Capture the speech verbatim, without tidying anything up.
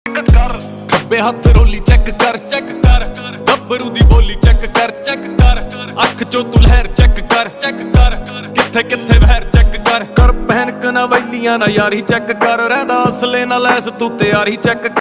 कर खब्बे हथ रोली चेक कर चेक कर गब्बरू दी बोली चेक कर चेक कर अख चो तू लहर चेक कर चेक कर किथे किथे बहर चेक कर कर पहन कना वैलियां ना यारी चेक कर रहदा असले ना लैस तू तैयारी चेक